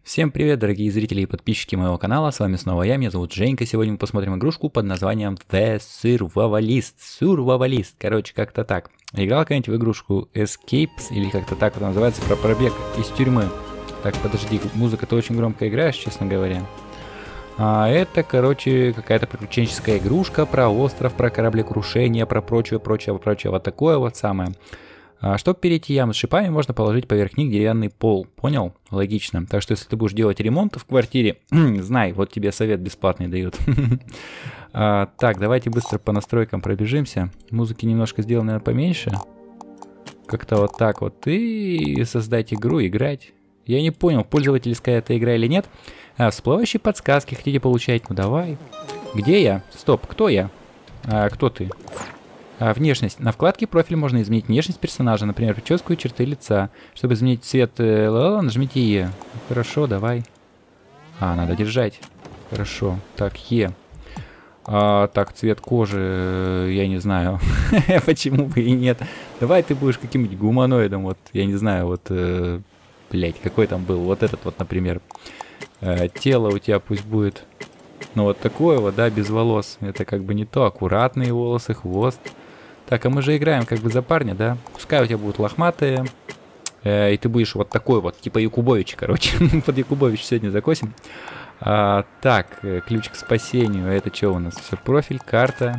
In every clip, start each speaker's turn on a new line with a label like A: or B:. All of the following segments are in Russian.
A: Всем привет, дорогие зрители и подписчики моего канала, с вами снова я, меня зовут Женька. Сегодня мы посмотрим игрушку под названием The Survivalist. Survivalist, короче, как-то так. Играл когда-нибудь в игрушку Escapes, или как-то так это называется, про пробег из тюрьмы. Так, подожди, музыка-то очень громко играешь, честно говоря. А это, короче, какая-то приключенческая игрушка про остров, про кораблекрушение, про прочее, вот такое вот самое. Чтобы перейти яму с шипами, можно положить поверх них деревянный пол. Понял? Логично. Так что, если ты будешь делать ремонт в квартире, знай, вот тебе совет бесплатный дают. Так, давайте быстро по настройкам пробежимся. Музыки немножко сделаем, наверное, поменьше. Как-то вот так вот. И создать игру, играть. Я не понял, пользовательская эта игра или нет. Всплывающие подсказки хотите получать? Ну давай. Где я? Стоп, кто я? Кто ты? Внешность. На вкладке профиль можно изменить внешность персонажа, например, прическу и черты лица. Чтобы изменить цвет нажмите Е. Хорошо, давай. Надо держать. Хорошо. Так, Е. Так, цвет кожи, я не знаю. Почему бы и нет. Давай ты будешь каким-нибудь гуманоидом, вот, я не знаю, вот, блять, какой там был, вот этот вот, например. Тело у тебя пусть будет, ну, вот такое вот, да, без волос. Это как бы не то, аккуратные волосы, хвост. Так, а мы же играем как бы за парня, да? Пускай у тебя будут лохматые, и ты будешь вот такой вот, типа Якубович, короче. Под Якубович сегодня закосим. Так, ключ к спасению. Это что у нас? Все, профиль, карта.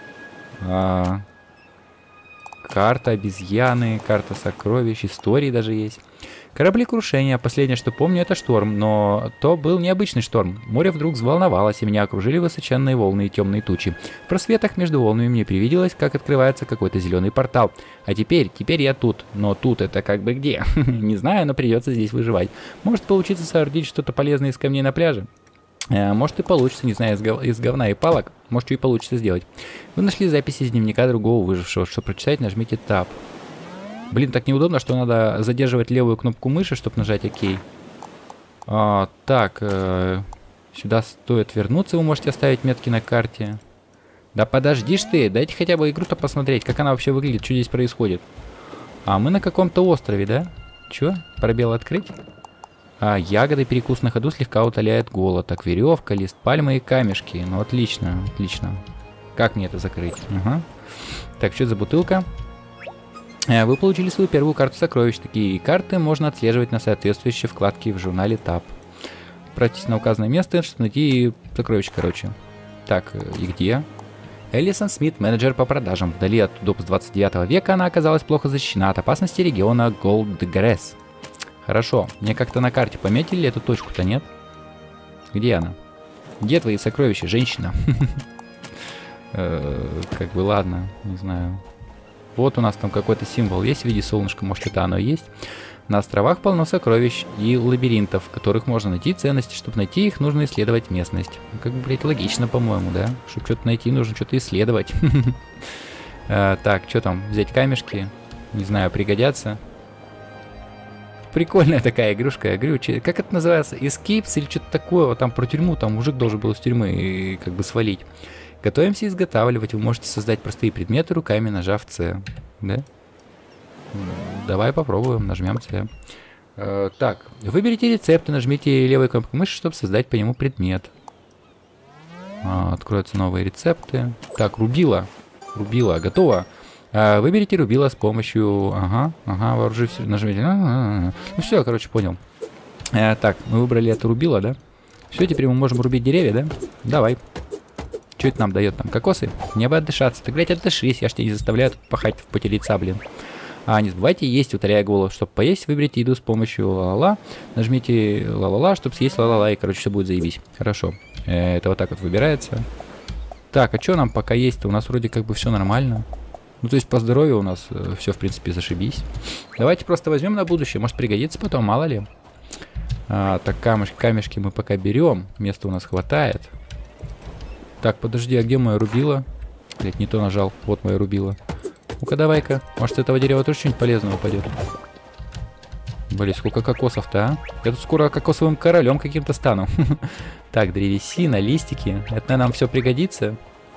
A: Карта обезьяны, карта сокровищ, истории даже есть. Кораблекрушение. Последнее, что помню, это шторм. Но то был необычный шторм. Море вдруг взволновалось, и меня окружили высоченные волны и темные тучи. В просветах между волнами мне привиделось, как открывается какой-то зеленый портал. А теперь я тут. Но тут это как бы где? Не знаю, но придется здесь выживать. Может получиться соорудить что-то полезное из камней на пляже? Может и получится, не знаю, из говна и палок. Может, что и получится сделать. Вы нашли записи из дневника другого выжившего. Чтобы прочитать, нажмите Tab. Блин, так неудобно, что надо задерживать левую кнопку мыши, чтобы нажать ОК. Так, сюда стоит вернуться, вы можете оставить метки на карте. Да подождишь ты, дайте хотя бы игру-то посмотреть, как она вообще выглядит, что здесь происходит. Мы на каком-то острове, да? Чё? Пробел открыть? Ягоды, перекус на ходу слегка утоляет голод. Так, веревка, лист пальмы и камешки. Ну, отлично, отлично. Как мне это закрыть? Ага. Так, что за бутылка? Вы получили свою первую карту сокровищ. Такие карты можно отслеживать на соответствующей вкладке в журнале Tab. Отправьтесь на указанное место, чтобы найти сокровища, короче. Так, и где? Элисон Смит, менеджер по продажам. Вдали от доп. С 29 века она оказалась плохо защищена от опасности региона Голдгресс. Хорошо. Мне как-то на карте пометили эту точку-то, нет? Где она? Где твои сокровища, женщина? Как бы ладно, не знаю. Вот у нас там какой-то символ есть в виде солнышка, может это оно и есть. На островах полно сокровищ и лабиринтов, в которых можно найти ценности. Чтобы найти их, нужно исследовать местность. Как бы, блядь, логично, по-моему, да? Чтобы что-то найти, нужно что-то исследовать. Так, что там? Взять камешки? Не знаю, пригодятся. Прикольная такая игрушка, я говорю, как это называется? Escapes или что-то такое? Вот там про тюрьму, там мужик должен был из тюрьмы как бы свалить. Готовимся изготавливать. Вы можете создать простые предметы руками, нажав C. Да? Давай попробуем. Нажмем C. Так, выберите рецепт и нажмите левой кнопкой мыши, чтобы создать по нему предмет. Откроются новые рецепты. Так, рубила. Рубила. Готово. Выберите рубила с помощью... Ага, вооружись. Нажмите. Ну все, короче, понял. Так, мы выбрали это рубило, да? Все, теперь мы можем рубить деревья, да? Давай. Что это нам дает? Там кокосы? Мне бы отдышаться. Ты, блядь, отдышись. Я ж тебя не заставляю тут пахать в поте лица, блин. Не забывайте есть, утоляя голод. Чтобы поесть, выберите еду с помощью ла-ла-ла. Нажмите ла-ла-ла, чтобы съесть ла-ла-ла. И, короче, все будет заебись. Хорошо. Это вот так вот выбирается. Так, а что нам пока есть-то? У нас вроде как бы все нормально. Ну, то есть по здоровью у нас все, в принципе, зашибись. Давайте просто возьмем на будущее. Может, пригодится потом, мало ли. Так, камешки мы пока берем. Места у нас хватает. Так, подожди, а где моя рубила? Блять, не то нажал. Вот моя рубила. Ну-ка, давай-ка. Может, с этого дерева тоже что-нибудь полезного упадет. Блин, сколько кокосов-то, а? Я тут скоро кокосовым королем каким-то стану. Так, древесина, листики. Это нам все пригодится.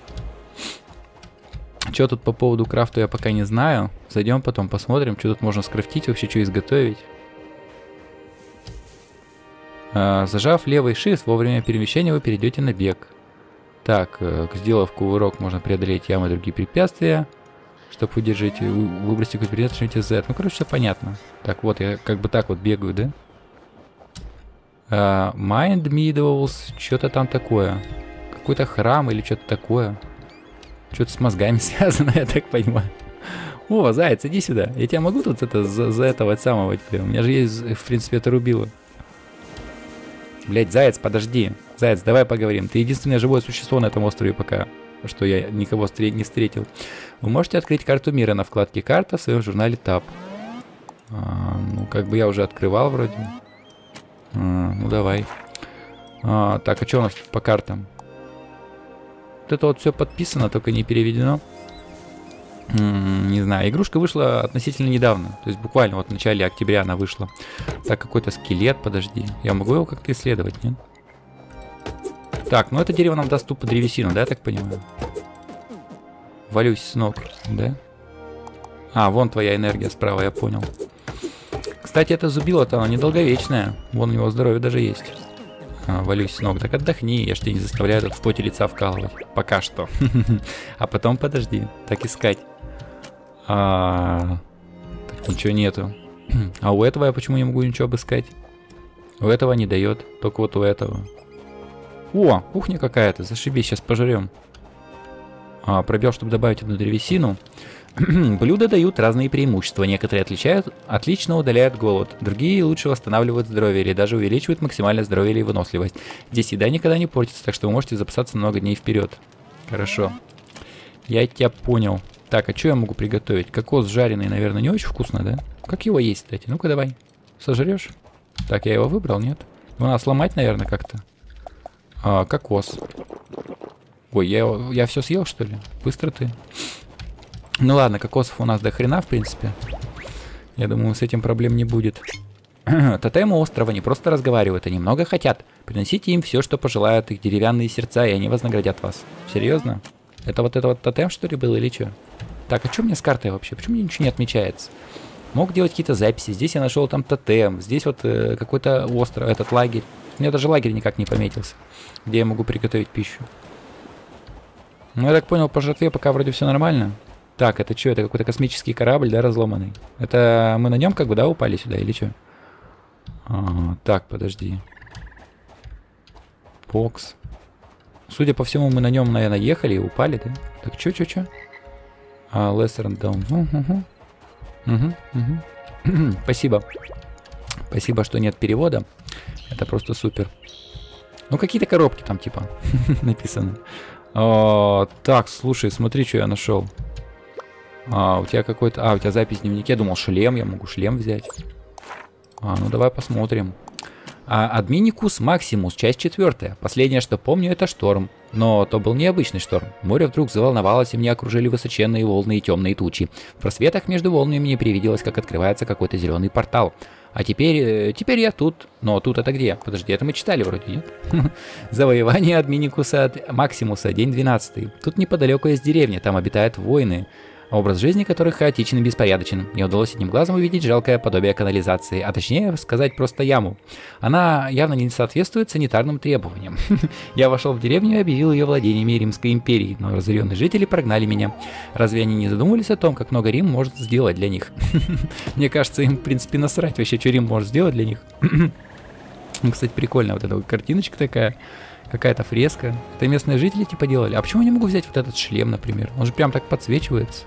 A: Что тут по поводу крафта я пока не знаю. Зайдем потом, посмотрим, что тут можно скрафтить, вообще что изготовить. Зажав левый shift, во время перемещения вы перейдете на бег. Так, сделав кувырок, можно преодолеть ямы и другие препятствия. Чтобы выдержать, выбросить какой-то предмет, нажмите Z. Ну, короче, все понятно. Так, вот, я как бы так вот бегаю, да? Mind Meadows, что-то там такое. Какой-то храм или что-то такое. Что-то с мозгами связано, я так понимаю. О, заяц, иди сюда. Я тебя могу тут это за этого самого? У меня же есть, в принципе, это рубило. Блять, заяц, подожди. Заяц, давай поговорим. Ты единственное живое существо на этом острове пока, что я никого не встретил. Вы можете открыть карту мира на вкладке «Карта» в своем журнале Tab. Ну, как бы я уже открывал вроде. Ну, давай. Так, а что у нас по картам? Вот это вот все подписано, только не переведено. Не знаю, игрушка вышла относительно недавно. То есть буквально вот в начале октября она вышла. Так, какой-то скелет, подожди. Я могу его как-то исследовать, нет? Так, ну это дерево нам даст тупо древесину, да, я так понимаю? Валюсь с ног, да? А, вон твоя энергия справа, я понял. Кстати, это зубило-то, оно недолговечное. Вон у него здоровье даже есть. Валюсь с ног. Так отдохни, я ж тебя не заставляю тут в поте лица вкалывать. Пока что. А потом подожди. Так искать. Так, ничего нету. А у этого я почему не могу ничего обыскать? У этого не дает. Только вот у этого. О, кухня какая-то. Зашибись, сейчас пожрем. Пробел, чтобы добавить одну древесину. Блюда дают разные преимущества. Некоторые отлично удаляют голод. Другие лучше восстанавливают здоровье или даже увеличивают максимальное здоровье или выносливость. Здесь еда никогда не портится, так что вы можете запасаться на много дней вперед. Хорошо. Я тебя понял. Так, а что я могу приготовить? Кокос жареный, наверное, не очень вкусно, да? Как его есть, кстати? Ну-ка давай. Сожрешь? Так, я его выбрал, нет? Его надо сломать, наверное, как-то. Кокос. Ой, я все съел, что ли? Быстро ты. Ну ладно, кокосов у нас до хрена, в принципе. Я думаю, с этим проблем не будет. Тотемы острова не просто разговаривают, они много хотят. Приносите им все, что пожелают их деревянные сердца, и они вознаградят вас. Серьезно? Это вот тотем, что ли, был или что? Так, а что мне с картой вообще? Почему мне ничего не отмечается? Мог делать какие-то записи. Здесь я нашел там тотем. Здесь вот какой-то остров, этот лагерь. У меня даже лагерь никак не пометился, где я могу приготовить пищу. Ну, я так понял, по жертве пока вроде все нормально. Так, это что? Это какой-то космический корабль, да, разломанный? Это мы на нем как бы, да, упали сюда или что? Так, подожди. Бокс. Судя по всему, мы на нем, наверное, ехали и упали, да? Так, что? Lesser down. Спасибо. Спасибо, что нет перевода. Это просто супер. Ну, какие-то коробки там, типа, написаны. Так, слушай, смотри, что я нашел. У тебя какой-то... у тебя запись в дневнике. Я думал, шлем. Я могу шлем взять. Ну, давай посмотрим. Админикус Максимус, часть 4. Последнее, что помню, это шторм. Но то был необычный шторм. Море вдруг заволновалось, и меня окружили высоченные волны и темные тучи. В просветах между волнами мне привиделось, как открывается какой-то зеленый портал. А теперь я тут. Но тут это где? Подожди, это мы читали вроде, нет? Завоевание Админикуса Максимуса, день 12. Тут неподалеку есть деревня, там обитают воины, образ жизни которых хаотичен и беспорядочен. Мне удалось одним глазом увидеть жалкое подобие канализации, а точнее сказать просто яму. Она явно не соответствует санитарным требованиям. Я вошел в деревню и объявил ее владениями Римской империи, но разъяренные жители прогнали меня. Разве они не задумывались о том, как много Рим может сделать для них? Мне кажется, им в принципе насрать вообще, что Рим может сделать для них. Кстати, прикольно, вот эта вот картиночка такая. Какая-то фреска. Это местные жители типа делали. А почему я не могу взять вот этот шлем, например? Он же прям так подсвечивается.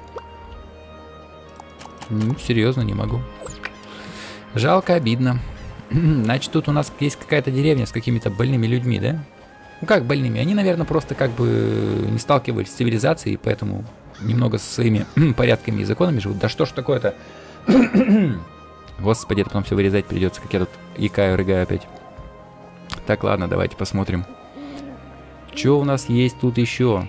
A: Серьезно, не могу. Жалко, обидно. Значит, тут у нас есть какая-то деревня с какими-то больными людьми, да? Ну как больными? Они, наверное, просто как бы не сталкивались с цивилизацией, поэтому немного со своими порядками и законами живут. Да что ж такое-то? Господи, это потом все вырезать придется, как я тут икаю, рыгаю опять. Так, ладно, давайте посмотрим. Что у нас есть тут еще?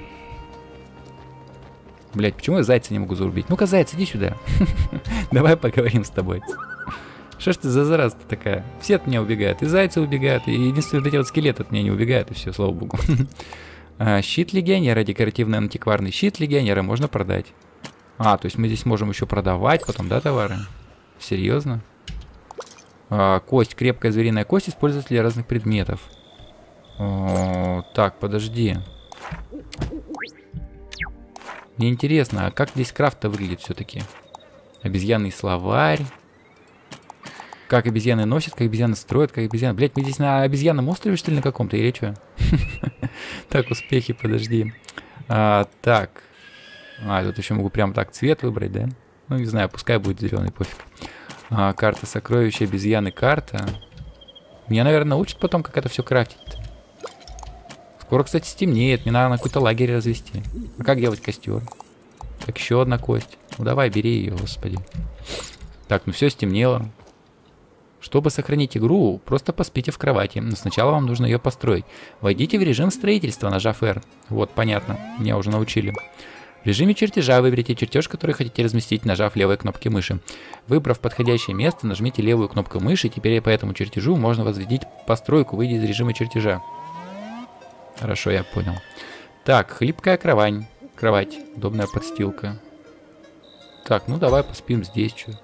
A: Блять, почему я зайца не могу зарубить? Ну-ка, заяц, иди сюда. Давай поговорим с тобой. Что ж ты за зараза такая? Все от меня убегают. И зайцы убегают. И единственное, вот эти вот скелеты от меня не убегают. И все, слава богу. Щит легионера. Декоративный антикварный щит легионера можно продать. То есть мы здесь можем еще продавать потом, да, товары? Серьезно? Кость, крепкая звериная кость используется для разных предметов. Так, подожди. Мне интересно, а как здесь крафт-то выглядит все-таки? Обезьянный словарь. Как обезьяны носят, как обезьяны строят, как обезьяны... Блять, мы здесь на обезьянном острове, что ли, на каком-то, или что? Так, успехи, подожди. Так. Тут еще могу прям так цвет выбрать, да? Ну, не знаю, пускай будет зеленый, пофиг. Карта сокровища, обезьяны, карта. Меня, наверное, научат потом, как это все крафтить. Скоро, кстати, стемнеет. Мне надо на какой-то лагерь развести. А как делать костер? Так, еще одна кость. Ну, давай, бери ее, господи. Так, ну все, стемнело. Чтобы сохранить игру, просто поспите в кровати. Но сначала вам нужно ее построить. Войдите в режим строительства, нажав R. Вот, понятно. Меня уже научили. В режиме чертежа выберите чертеж, который хотите разместить, нажав левой кнопкой мыши. Выбрав подходящее место, нажмите левую кнопку мыши. Теперь по этому чертежу можно возводить постройку, выйдя из режима чертежа. Хорошо, я понял. Так, хлипкая кровать. Удобная подстилка. Так, ну давай поспим здесь, что.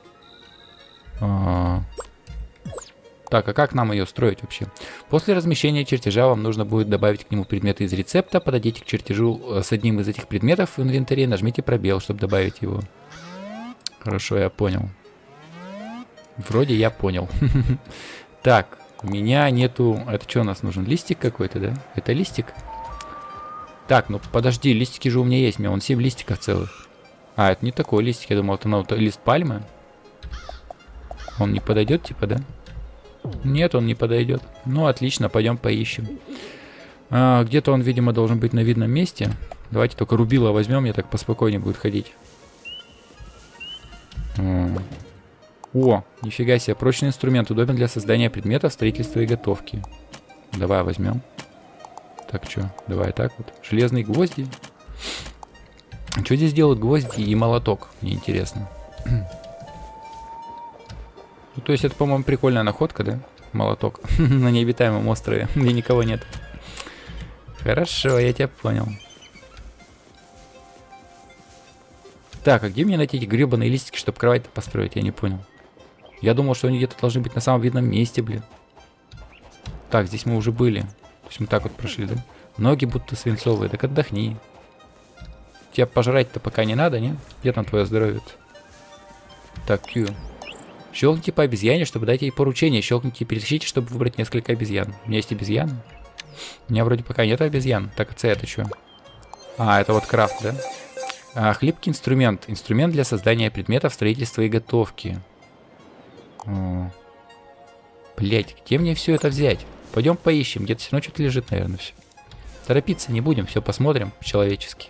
A: Так, а как нам ее строить вообще? После размещения чертежа вам нужно будет добавить к нему предметы из рецепта. Подойдите к чертежу с одним из этих предметов в инвентаре, нажмите пробел, чтобы добавить его. Хорошо, я понял. Вроде я понял. Так, у меня нету... Это что у нас нужен? Листик какой-то, да? Это листик? Так, ну подожди, листики же у меня есть. У меня вон 7 листиков целых. Это не такой листик. Я думал, это лист пальмы. Он не подойдет, типа, да? Нет, он не подойдет. Ну, отлично, пойдем поищем. Где-то он, видимо, должен быть на видном месте. Давайте только рубило возьмем, мне так поспокойнее будет ходить. О, нифига себе, прочный инструмент, удобен для создания предметов, строительства и готовки. Давай возьмем. Так, что? Давай так вот. Железные гвозди. Что здесь делают гвозди и молоток? Мне интересно. Ну, то есть это, по-моему, прикольная находка, да? Молоток на необитаемом острове, где никого нет. Хорошо, я тебя понял. Так, а где мне найти эти гребаные листики, чтобы кровать-то построить? Я не понял. Я думал, что они где-то должны быть на самом видном месте, блин. Так, здесь мы уже были. То есть мы так вот прошли, да? Ноги будто свинцовые, так отдохни. Тебя пожрать-то пока не надо, не? Где там твое здоровье -то? Так, Q. Щелкните по обезьяне, чтобы дать ей поручение. Щелкните и перетащите, чтобы выбрать несколько обезьян. У меня есть обезьяны? У меня вроде пока нет обезьян. Так, С это что? Это вот крафт, да? Хлипкий инструмент. Инструмент для создания предметов строительства и готовки. Блять, где мне все это взять? Пойдем поищем. Где-то все равно что-то лежит, наверное, все. Торопиться не будем, все посмотрим по-человечески.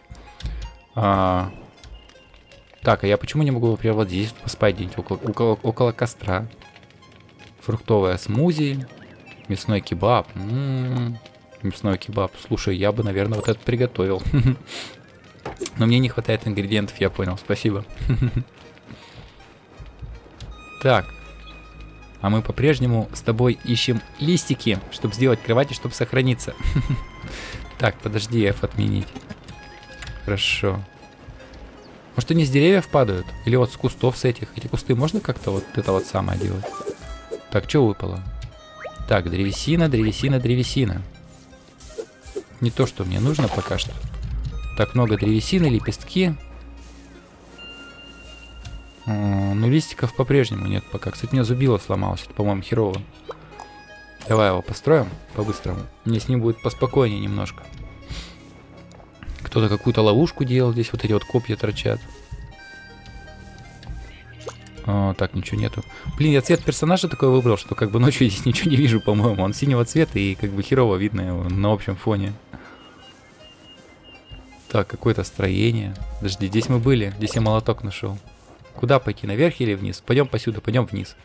A: Так, а я почему не могу, например, вот здесь поспать где-нибудь около костра? Фруктовое смузи, мясной кебаб. Мясной кебаб. Слушай, я бы, наверное, вот это приготовил. Но мне не хватает ингредиентов, я понял. Спасибо. Так. А мы по-прежнему с тобой ищем листики, чтобы сделать кровати, чтобы сохраниться. Так, подожди, F отменить. Хорошо. Может, они с деревьев падают? Или вот с кустов с этих? Эти кусты можно как-то вот это вот самое делать? Так, что выпало? Так, древесина, древесина, древесина. Не то, что мне нужно пока что. Так, много древесины, лепестки. Ну, листиков по-прежнему нет пока. Кстати, у меня зубило сломалось. Это, по-моему, херово. Давай его построим по-быстрому. Мне с ним будет поспокойнее немножко. Кто-то какую-то ловушку делал. Здесь вот эти вот копья торчат. Так, ничего нету. Блин, я цвет персонажа такой выбрал, что как бы ночью здесь ничего не вижу, по-моему. Он синего цвета и как бы херово видно его на общем фоне. Так, какое-то строение. Подожди, здесь мы были. Здесь я молоток нашел. Куда пойти, наверх или вниз? Пойдем посюда, пойдем вниз.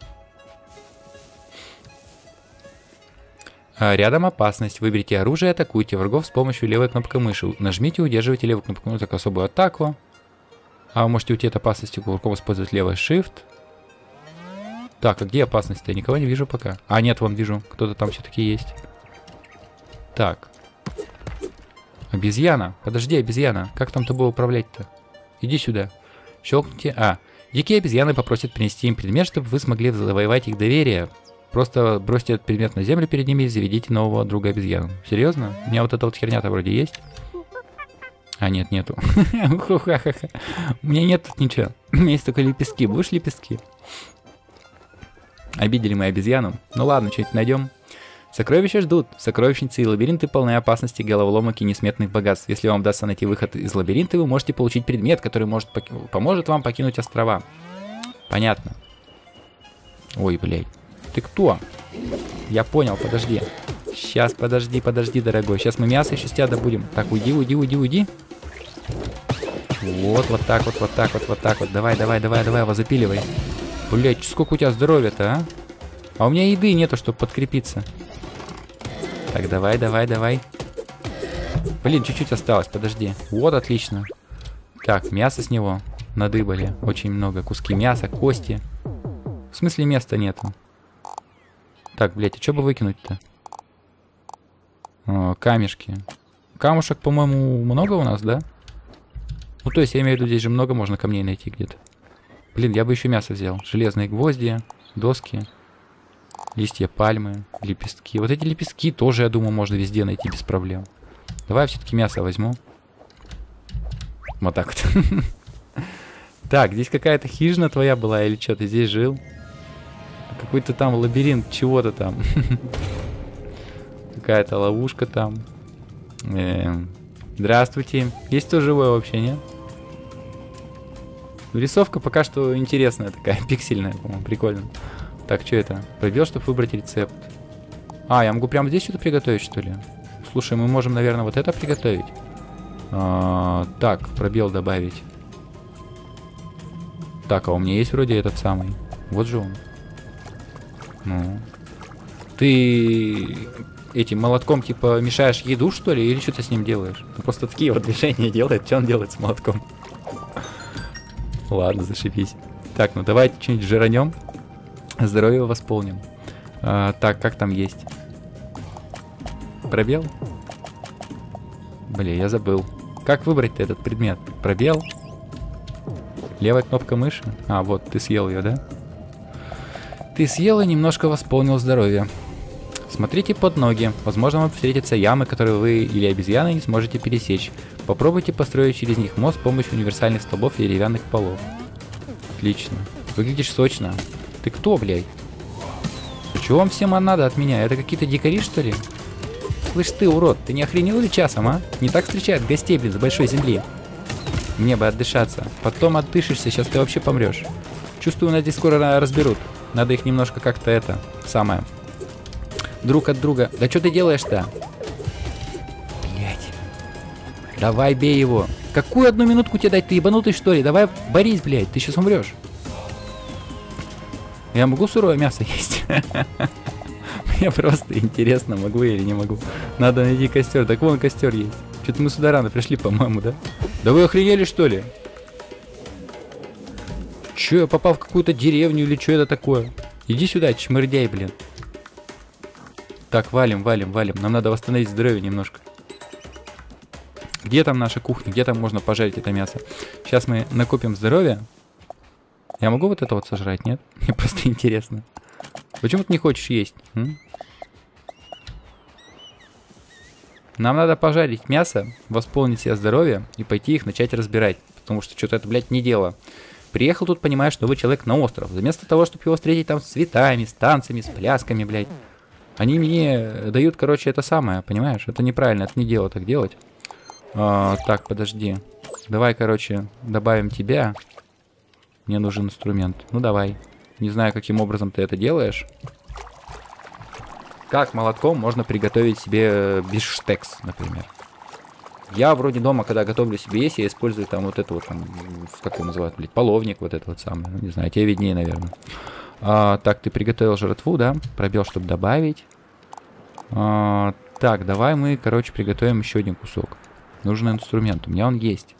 A: Рядом опасность. Выберите оружие, атакуйте врагов с помощью левой кнопкой мыши. Нажмите и удерживайте левую кнопку мыши, так особую атаку. Вы можете уйти от опасности кулаком использовать левый shift. Так, а где опасность? Я никого не вижу пока. Нет, вон вижу. Кто-то там все-таки есть. Так. Обезьяна. Подожди, обезьяна. Как там тобой управлять-то? Иди сюда. Щелкните. Дикие обезьяны попросят принести им предмет, чтобы вы смогли завоевать их доверие. Просто бросьте этот предмет на землю перед ними и заведите нового друга обезьян. Серьезно? У меня вот эта вот херня-то вроде есть. А, нет, нету. У меня нет тут ничего. У меня есть только лепестки. Будешь лепестки? Обидели мы обезьяну. Ну ладно, что-нибудь найдем. Сокровища ждут. Сокровищницы и лабиринты полны опасности, головоломок и несметных богатств. Если вам удастся найти выход из лабиринта, вы можете получить предмет, который поможет вам покинуть острова. Понятно. Ой, блядь. Ты кто? Я понял, подожди. Сейчас, подожди, дорогой. Сейчас мы мясо еще с тебя добудем. Так, уйди. Вот так вот. Давай, его запиливай. Блядь, сколько у тебя здоровья-то, а? А у меня еды нету, чтобы подкрепиться. Так, давай. Блин, чуть-чуть осталось, подожди. Вот, отлично. Так, мясо с него надыбали. Очень много. Куски мяса, кости. В смысле места нету? Так, блядь, а что бы выкинуть-то? Камешки. Камушек, по-моему, много у нас, да? Ну, то есть, я имею в виду, здесь же много можно камней найти где-то. Блин, я бы еще мясо взял. Железные гвозди, доски, листья пальмы, лепестки. Вот эти лепестки тоже, я думаю, можно везде найти без проблем. Давай я все-таки мясо возьму. Вот так вот. Так, здесь какая-то хижина твоя была или что? Ты здесь жил? Какой-то там лабиринт чего-то там. Какая-то ловушка там. Здравствуйте. Есть кто живой вообще, нет? Рисовка пока что интересная такая, пиксельная, по-моему, прикольно. Так, что это? Пробел, чтобы выбрать рецепт. А, я могу прямо здесь что-то приготовить, что ли? Слушай, мы можем, наверное, вот это приготовить. Так, пробел добавить. Так, а у меня есть вроде этот самый. Вот же он. Ну. Ты этим молотком, типа, мешаешь еду, что ли? Или что ты с ним делаешь? Он просто такие вот движения делает. Что он делает с молотком? Ладно, зашибись. Так, ну давайте что-нибудь жиранем. Здоровье восполним. Так, как там есть? Пробел? Блин, я забыл. Как выбрать-то этот предмет? Пробел? Левая кнопка мыши? А, вот, ты съел ее, да? Ты съел и немножко восполнил здоровье. Смотрите под ноги. Возможно, вам встретятся ямы, которые вы или обезьяны не сможете пересечь. Попробуйте построить через них мост с помощью универсальных столбов и деревянных полов. Отлично. Выглядишь сочно. Ты кто, блядь? Чего вам всем надо от меня? Это какие-то дикари, что ли? Слышь ты, урод, ты не охренел ли часом, а? Не так встречают гостей, блин, с большой земли. Мне бы отдышаться. Потом отдышишься, сейчас ты вообще помрешь. Чувствую, нас здесь скоро разберут. Надо их немножко как-то это, самое, друг от друга. Да что ты делаешь-то? Блять. Давай бей его. Какую одну минутку тебе дать? Ты ебанутый, что ли? Давай борись, блядь, ты сейчас умрешь. Я могу сырое мясо есть? Мне просто интересно, могу я или не могу. Надо найти костер. Так вон костер есть. Что-то мы сюда рано пришли, по-моему, да? Да вы охренели, что ли? Че, я попал в какую-то деревню или что это такое? Иди сюда, чмырдяй, блин. Так, валим. Нам надо восстановить здоровье немножко. Где там наша кухня? Где там можно пожарить это мясо? Сейчас мы накопим здоровье. Я могу вот это вот сожрать, нет? Мне просто интересно. Почему ты не хочешь есть? Нам надо пожарить мясо, восполнить себе здоровье и пойти их начать разбирать. Потому что что-то это, блядь, не дело. Приехал тут, понимаешь, новый человек на остров. Вместо того, чтобы его встретить там с цветами, с танцами, с плясками, блядь. Они мне дают, короче, это самое, понимаешь? Это неправильно, это не дело так делать. Так, подожди. Давай, короче, добавим тебя. Мне нужен инструмент. Ну, давай. Не знаю, каким образом ты это делаешь. Как молотком можно приготовить себе бифштекс, например. Я вроде дома, когда готовлю себе есть, я использую там вот это вот, там, как его называют, блядь, половник, вот это вот самое. Ну, не знаю, тебе виднее, наверное. Так, ты приготовил жратву, да? Пробел, чтобы добавить. Так, давай мы, короче, приготовим еще один кусок. Нужен инструмент, у меня он есть.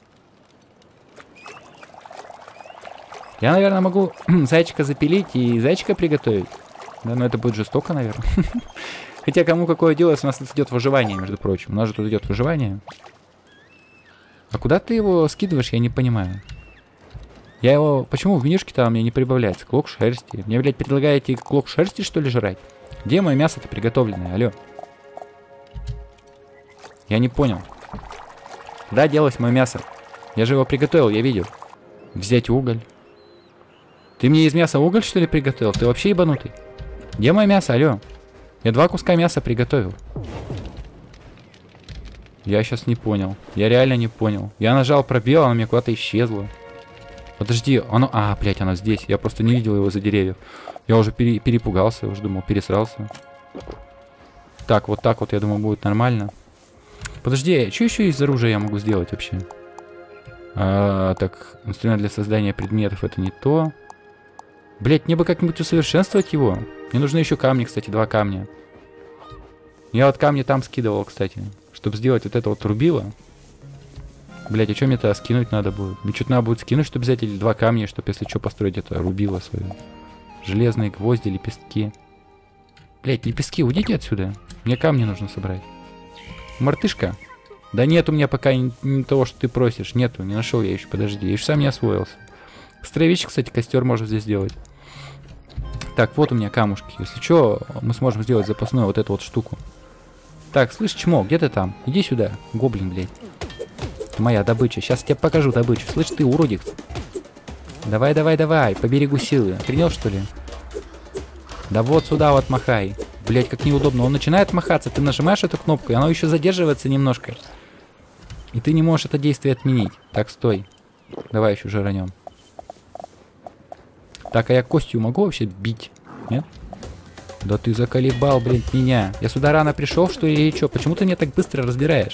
A: Я, наверное, могу зайчика запилить и зайчика приготовить. Да, но это будет жестоко, наверное. Хотя кому какое дело, если у нас тут идет выживание, между прочим. У нас же тут идет выживание. А куда ты его скидываешь, я не понимаю. Я его... Почему в менюшке-то мне не прибавляется? Клок шерсти. Мне, блядь, предлагаете клок шерсти, что ли, жрать? Где мое мясо-то приготовленное? Алло. Я не понял. Да, делалось мое мясо. Я же его приготовил, я видел. Взять уголь. Ты мне из мяса уголь, что ли, приготовил? Ты вообще ебанутый? Где мое мясо? Алло. Я 2 куска мяса приготовил. Я сейчас не понял. Я реально не понял. Я нажал пробел, оно мне куда-то исчезло. Подожди, оно... А, блядь, оно здесь. Я просто не видел его за деревьев. Я уже перепугался, уже думал, пересрался. Так вот, я думаю, будет нормально. Подожди, что еще из оружия я могу сделать вообще? Так, инструмент для создания предметов, это не то. Блядь, мне бы как-нибудь усовершенствовать его. Мне нужны еще камни, кстати, 2 камня. Я вот камни там скидывал, кстати. Чтобы сделать вот это вот рубило. Блять, а что мне-то скинуть надо будет? Мне что-то надо будет скинуть, чтобы взять или 2 камня, чтобы, если что, построить это рубило свое. Железные гвозди, лепестки. Блять, лепестки, уйдите отсюда. Мне камни нужно собрать. Мартышка? Да нет у меня пока не того, что ты просишь. Нету, не нашел я еще, подожди. Я еще сам не освоился. Строевич, кстати, костер можно здесь сделать. Так, вот у меня камушки. Если что, мы сможем сделать запасную вот эту вот штуку. Так, слышь, чмо, где ты там? Иди сюда, гоблин, блядь. Моя добыча. Сейчас тебе покажу добычу. Слышь, ты уродик. Давай, давай, давай. По берегу силы. Охренел, что ли? Да вот сюда вот махай. Блять, как неудобно. Он начинает махаться. Ты нажимаешь эту кнопку, и оно еще задерживается немножко. И ты не можешь это действие отменить. Так, стой. Давай еще жиранем. Так, а я костью могу вообще бить? Нет? Да ты заколебал, блин, меня. Я сюда рано пришел, что ли, или что? Почему ты меня так быстро разбираешь?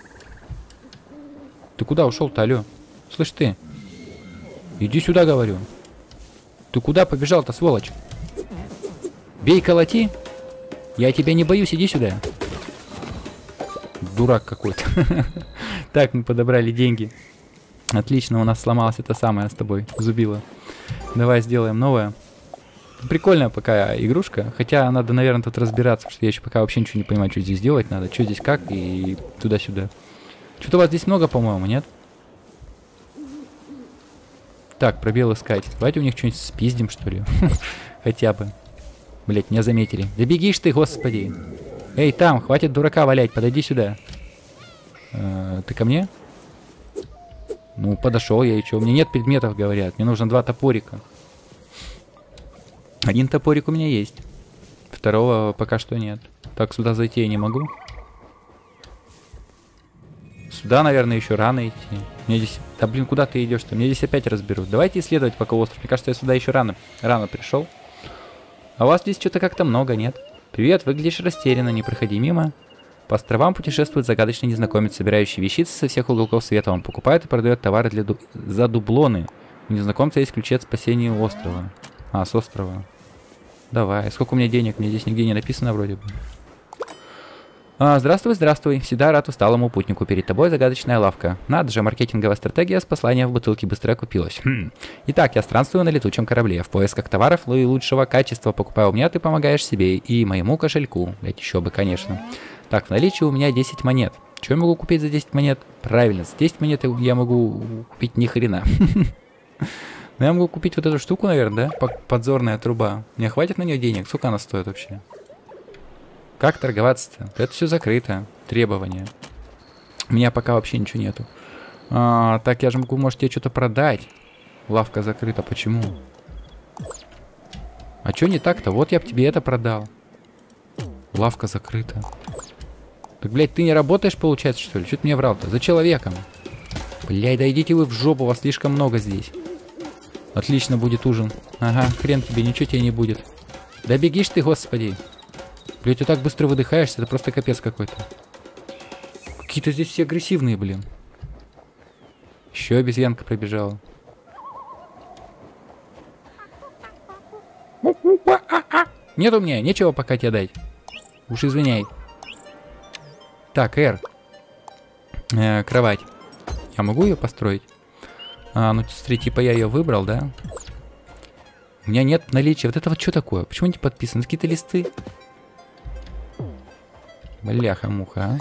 A: Ты куда ушел-то, алло? Слышь ты? Иди сюда, говорю. Ты куда побежал-то, сволочь? Бей, колоти. Я тебя не боюсь, иди сюда. Дурак какой-то. Так, мы подобрали деньги. Отлично, у нас сломалась это самое с тобой, зубило. Давай сделаем новое. Прикольная пока игрушка. Хотя надо, наверное, тут разбираться, потому что я еще пока вообще ничего не понимаю, что здесь делать надо. Что здесь как и туда-сюда. Что-то у вас здесь много, по-моему, нет? Так, пробел искать. Давайте у них что-нибудь спиздим, что ли. Хотя бы. Блять, меня заметили. Да бегишь ты, господи. Эй, там, хватит дурака валять, подойди сюда. Ты ко мне? Ну, подошел я и что? У меня нет предметов, говорят. Мне нужно 2 топорика. 1 топорик у меня есть. 2 пока что нет. Так, сюда зайти я не могу. Сюда, наверное, еще рано идти. Мне здесь... Да блин, куда ты идешь-то? Мне здесь опять разберут. Давайте исследовать пока остров. Мне кажется, я сюда еще рано пришел. А у вас здесь что-то как-то много, нет? Привет, выглядишь растерянно, не проходи мимо. По островам путешествует загадочный незнакомец, собирающий вещицы со всех уголков света. Он покупает и продает товары за дублоны. У незнакомца есть ключи от спасения острова. А, с острова. Давай. Сколько у меня денег? Мне здесь нигде не написано вроде бы. Здравствуй, здравствуй. Всегда рад усталому путнику. Перед тобой загадочная лавка. Надо же, маркетинговая стратегия с посланием в бутылке быстро окупилась. Итак, я странствую на летучем корабле. В поисках товаров и лучшего качества. Покупая у меня, ты помогаешь себе и моему кошельку. Блять, еще бы, конечно. Так, в наличии у меня 10 монет. Что я могу купить за 10 монет? Правильно, за 10 монет я могу купить ни хрена. Но я могу купить вот эту штуку, наверное, да? Подзорная труба. Мне хватит на нее денег? Сколько она стоит вообще? Как торговаться-то? Это все закрыто. Требования. У меня пока вообще ничего нету. Так, я же могу, может, тебе что-то продать. Лавка закрыта. Почему? А что не так-то? Вот я бы тебе это продал. Лавка закрыта. Так, блядь, ты не работаешь, получается, что ли? Что ты мне врал-то? За человеком. Блядь, да идите вы в жопу, вас слишком много здесь. Отлично будет ужин. Ага, хрен тебе, ничего тебе не будет. Да бегишь ты, господи. Блядь, ты так быстро выдыхаешься, это просто капец какой-то. Какие-то здесь все агрессивные, блин. Еще обезьянка пробежала. Нет у меня, нечего пока тебе дать. Уж извиняй. Так, кровать. Я могу ее построить? Ну смотри, типа я ее выбрал, да? У меня нет наличия. Вот это вот что такое? Почему не подписано? Какие-то листы? Бляха-муха, а?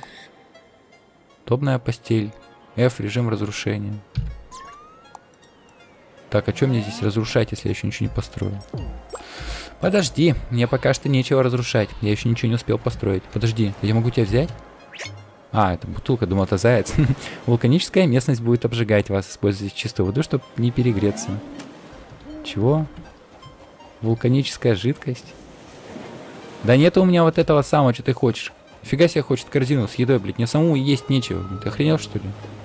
A: Удобная постель. F, режим разрушения. Так, а что мне здесь разрушать, если я еще ничего не построю? Подожди, мне пока что нечего разрушать. Я еще ничего не успел построить. Подожди, я могу тебя взять? А, это бутылка, думал, это заяц. Вулканическая местность будет обжигать вас. Используйте чистую воду, чтобы не перегреться. Чего? Вулканическая жидкость? Да нет у меня вот этого самого, что ты хочешь. Фига себе хочет корзину с едой, блядь. Мне самому есть нечего. Ты охренел, что ли?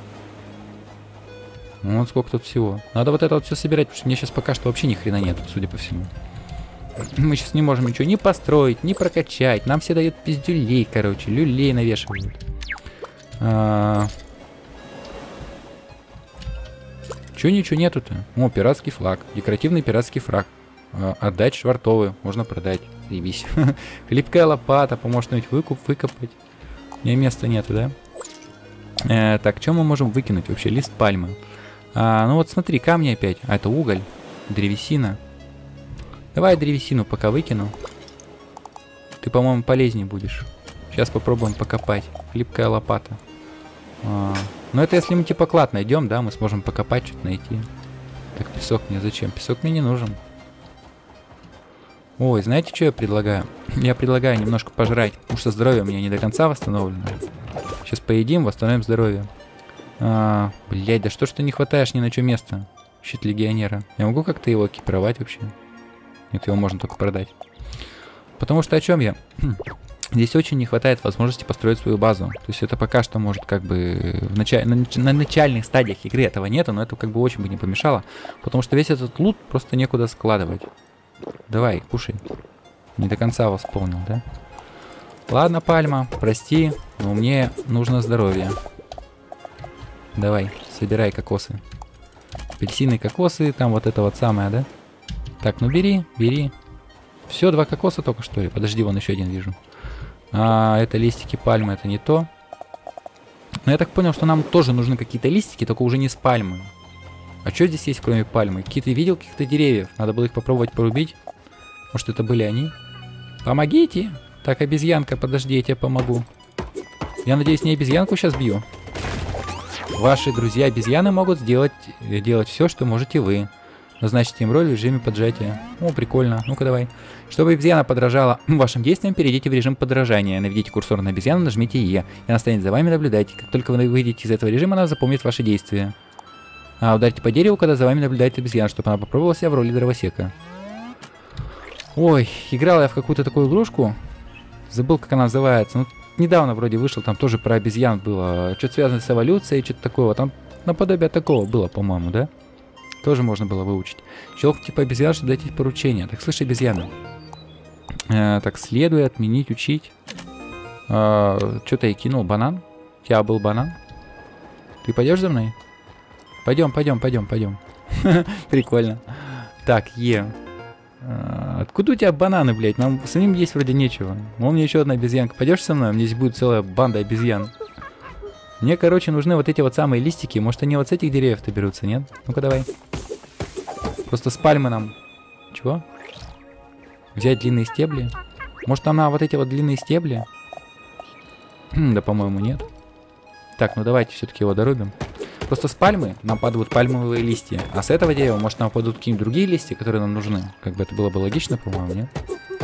A: Вот сколько тут всего. Надо вот это вот все собирать, потому что мне сейчас пока что вообще ни хрена нет, судя по всему. Мы сейчас не можем ничего ни построить, ни прокачать. Нам все дают пиздюлей, короче. Люлей навешивают. Чё ничего нету-то? О, пиратский флаг. Декоративный пиратский флаг. Отдать швартовый. Можно продать. Заебись. Хлипкая лопата. Поможет что-нибудь выкопать. У меня места нету, да? Так, что мы можем выкинуть вообще? Лист пальмы. Ну вот смотри, камни опять. А, это уголь. Древесина. Давай древесину пока выкину. Ты, по-моему, полезнее будешь. Сейчас попробуем покопать. Хлипкая лопата. Но это если мы типа клад найдем, да, мы сможем покопать, что-то найти. Так, песок мне зачем? Песок мне не нужен. Ой, знаете, что я предлагаю? Я предлагаю немножко пожрать, потому что здоровье у меня не до конца восстановлено. Сейчас поедим, восстановим здоровье. Блядь, да что ж ты не хватаешь ни на что места? Щит легионера. Я могу как-то его экипировать вообще? Нет, его можно только продать. Потому что о чем я? Здесь очень не хватает возможности построить свою базу. То есть это пока что может как бы на начальных стадиях игры этого нету, но это как бы очень бы не помешало. Потому что весь этот лут просто некуда складывать. Давай, кушай. Не до конца восполнил, да? Ладно, пальма, прости, но мне нужно здоровье. Давай, собирай кокосы. Апельсины, кокосы, там вот это вот самое, да? Так, ну бери, бери. Все, 2 кокоса только что ли? Подожди, вон еще один вижу. Это листики пальмы, это не то. Но я так понял, что нам тоже нужны какие-то листики, только уже не с пальмы. А что здесь есть, кроме пальмы? Какие-то видел каких-то деревьев? Надо было их попробовать порубить. Может, это были они? Помогите! Так, обезьянка, подожди, я тебе помогу. Я надеюсь, не обезьянку сейчас бью. Ваши друзья обезьяны могут делать все, что можете вы. Назначьте им роль в режиме поджатия. О, прикольно. Ну-ка давай. Чтобы обезьяна подражала вашим действиям, перейдите в режим подражания. Наведите курсор на обезьяну, нажмите Е. И она станет за вами, наблюдайте. Как только вы выйдете из этого режима, она запомнит ваши действия. Ударьте по дереву, когда за вами наблюдает обезьяна, чтобы она попробовала себя в роли дровосека. Ой, играл я в какую-то такую игрушку. Забыл, как она называется. Ну, недавно вроде вышел, там тоже про обезьян было. Что-то связано с эволюцией, что-то такого. Там наподобие такого было, по-моему, да? Тоже можно было выучить. Щелк типа обезьян, чтобы дать поручения. Так, слышь, обезьяна. Так, следуй, отменить, учить. Что-то я кинул. Банан? У тебя был банан? Ты пойдешь за мной? Пойдем, пойдем, пойдем, пойдем. Прикольно. Так, откуда у тебя бананы, блядь? Нам самим есть вроде нечего. Вон мне еще одна обезьянка. Пойдешь со мной? У меня здесь будет целая банда обезьян. Мне, короче, нужны вот эти вот самые листики. Может, они вот с этих деревьев-то берутся, нет? Ну-ка, давай. Просто с пальмы нам. Чего? Взять длинные стебли? Может, нам на вот эти вот длинные стебли? Да, по-моему, нет. Так, ну давайте все-таки его дорубим. Просто с пальмы нам падают пальмовые листья. А с этого дерева, может, нам падут какие-нибудь другие листья, которые нам нужны. Как бы это было бы логично, по-моему, нет?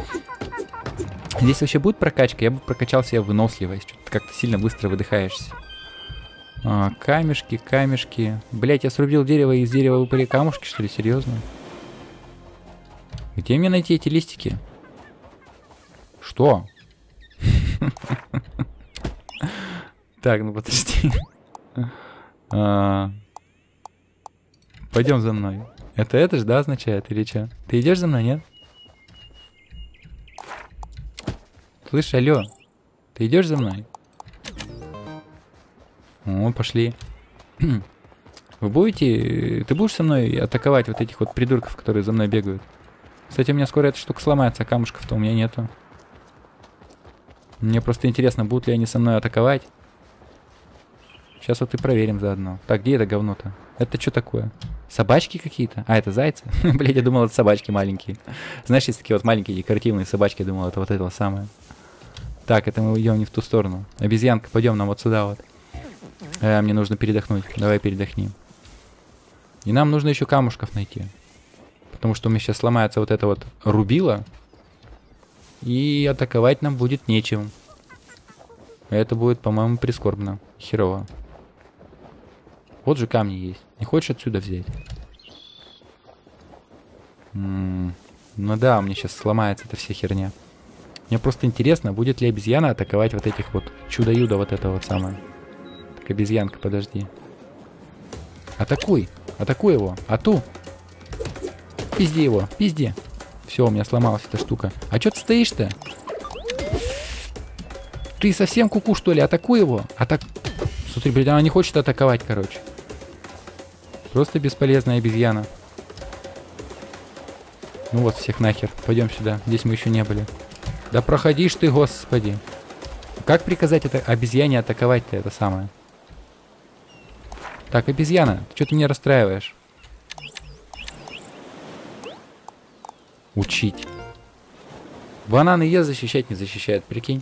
A: Здесь вообще будет прокачка? Я бы прокачал себе выносливость. Что-то как-то сильно быстро выдыхаешься. Камешки, камешки. Блять, я срубил дерево, и из дерева выпали камушки, что ли? Серьезно? Где мне найти эти листики? Что? Так, ну подожди. Пойдем за мной. Это же, да, означает? Или что? Ты идешь за мной, нет? Слышь, алло. Ты идешь за мной? О, пошли. Вы будете... Ты будешь со мной атаковать вот этих вот придурков, которые за мной бегают? Кстати, у меня скоро эта штука сломается, а камушков-то у меня нету. Мне просто интересно, будут ли они со мной атаковать. Сейчас вот и проверим заодно. Так, где это говно-то? Это что такое? Собачки какие-то? А, это зайцы? Блядь, я думал, это собачки маленькие. Знаешь, есть такие вот маленькие декоративные собачки, я думал, это вот этого самое. Так, это мы идем не в ту сторону. Обезьянка, пойдем нам вот сюда вот. Мне нужно передохнуть. Давай передохни. И нам нужно еще камушков найти. Потому что у меня сейчас сломается вот это вот рубило. И атаковать нам будет нечем. Это будет, по-моему, прискорбно. Херово. Вот же камни есть. Не хочешь отсюда взять? Ну да, у меня сейчас сломается эта вся херня. Мне просто интересно, будет ли обезьяна атаковать вот этих вот чудо-юдо, вот это вот самое. Так, обезьянка, подожди. Атакуй! Атакуй его! Ату! Пизди его! Пизди! Все, у меня сломалась эта штука. А чё ты стоишь-то? Ты совсем куку, что ли? Атакуй его! Смотри, блин, она не хочет атаковать, короче. Просто бесполезная обезьяна. Ну вот, всех нахер. Пойдем сюда. Здесь мы еще не были. Да проходишь ты, господи. Как приказать это обезьяне атаковать-то это самое? Так, обезьяна, ты что ты меня расстраиваешь? Учить. Бананы ест, защищать не защищает, прикинь.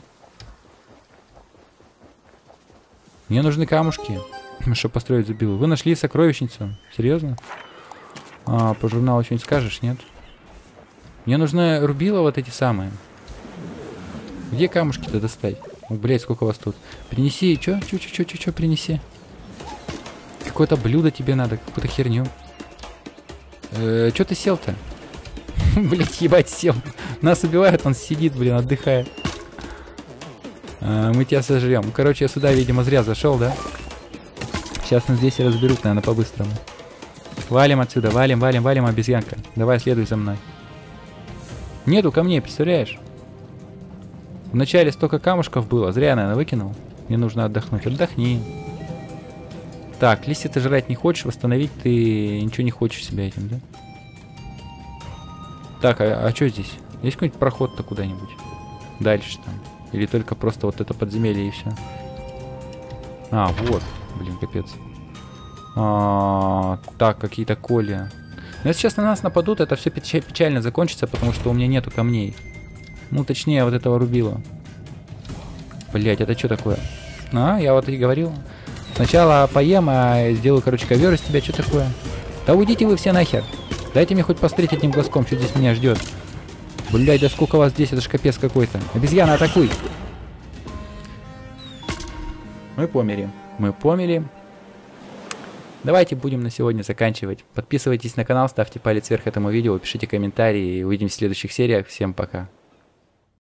A: Мне нужны камушки, чтобы построить зубилу. Вы нашли сокровищницу? Серьезно? По журналу что-нибудь скажешь, нет? Мне нужны рубила вот эти самые. Где камушки-то достать? О, блядь, сколько у вас тут? Принеси, чё принеси? Какое-то блюдо тебе надо, какую-то херню. Чё ты сел-то? Блядь, ебать, сел. Нас убивают, он сидит, блин, отдыхает. Мы тебя сожрем. Короче, я сюда, видимо, зря зашел, да? Сейчас нас здесь и разберут, наверное, по-быстрому. Валим отсюда, валим, обезьянка. Давай, следуй за мной. Нету камней, представляешь? Вначале столько камушков было, зря я, наверное, выкинул. Мне нужно отдохнуть. Отдохни. Так, листья ты жрать не хочешь, восстановить ты ничего не хочешь себя этим, да? Так, а что здесь? Есть какой-нибудь проход-то куда-нибудь? Дальше там. Или только просто вот это подземелье и все? Вот. Блин, капец. Так, какие-то колья. Но если сейчас на нас нападут, это все печально закончится, потому что у меня нету камней. Ну, точнее, вот этого рубила. Блять, это что такое? Я вот и говорил. Сначала поем, сделаю, короче, ковер из тебя. Что такое? Да уйдите вы все нахер. Дайте мне хоть посмотреть одним глазком, что здесь меня ждет. Блять, да сколько вас здесь, это ж капец какой-то. Обезьяна, атакуй! Мы померли. Давайте будем на сегодня заканчивать. Подписывайтесь на канал, ставьте палец вверх этому видео, пишите комментарии. Увидимся в следующих сериях. Всем пока.